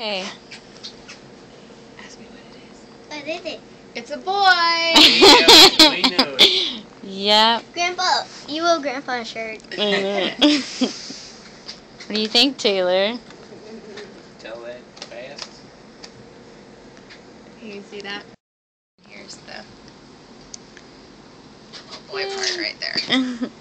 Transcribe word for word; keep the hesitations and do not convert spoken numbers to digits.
Okay. Ask me what it is. What is it? It's a boy! Yeah, we know it. Yep. Grandpa, you owe Grandpa a shirt. What do you think, Taylor? Tell that fast. You can see that? Here's the boy part right there.